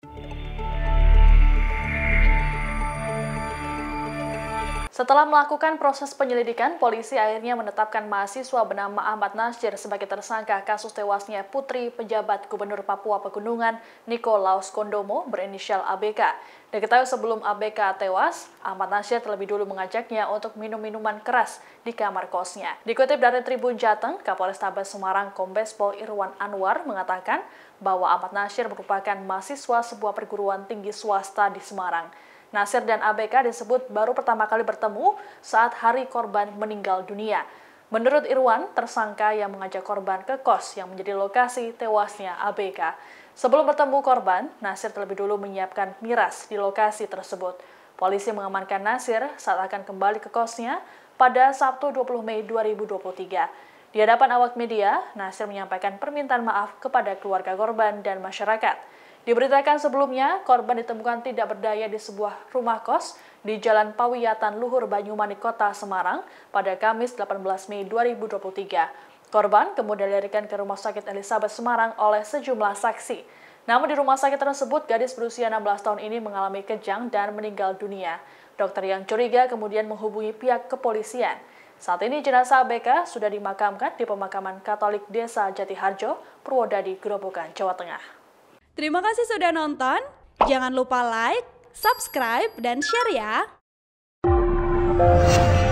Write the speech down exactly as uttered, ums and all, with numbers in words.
Setelah melakukan proses penyelidikan, polisi akhirnya menetapkan mahasiswa bernama Ahmad Nasyir sebagai tersangka kasus tewasnya putri pejabat Gubernur Papua Pegunungan Nikolaus Kondomo berinisial A B K. Diketahui sebelum A B K tewas, Ahmad Nasyir terlebih dulu mengajaknya untuk minum minuman keras di kamar kosnya. Dikutip dari Tribun Jateng, Kapolrestabes Semarang Kombes Pol Irwan Anwar mengatakan bahwa Ahmad Nasyir merupakan mahasiswa sebuah perguruan tinggi swasta di Semarang. Nasyir dan A B K disebut baru pertama kali bertemu saat hari korban meninggal dunia. Menurut Irwan, tersangka yang mengajak korban ke kos yang menjadi lokasi tewasnya A B K. Sebelum bertemu korban, Nasyir terlebih dulu menyiapkan miras di lokasi tersebut. Polisi mengamankan Nasyir saat akan kembali ke kosnya pada Sabtu dua puluh Mei dua ribu dua puluh tiga. Di hadapan awak media, Nasyir menyampaikan permintaan maaf kepada keluarga korban dan masyarakat. Diberitakan sebelumnya, korban ditemukan tidak berdaya di sebuah rumah kos di Jalan Pawiyatan Luhur Banyumanik, Kota Semarang pada Kamis delapan belas Mei dua ribu dua puluh tiga. Korban kemudian dilarikan ke Rumah Sakit Elizabeth Semarang oleh sejumlah saksi. Namun di rumah sakit tersebut, gadis berusia enam belas tahun ini mengalami kejang dan meninggal dunia. Dokter yang curiga kemudian menghubungi pihak kepolisian. Saat ini jenazah A B K sudah dimakamkan di pemakaman Katolik Desa Jatiharjo, Purwodadi, Grobogan, Jawa Tengah. Terima kasih sudah nonton. Jangan lupa like, subscribe, dan share ya.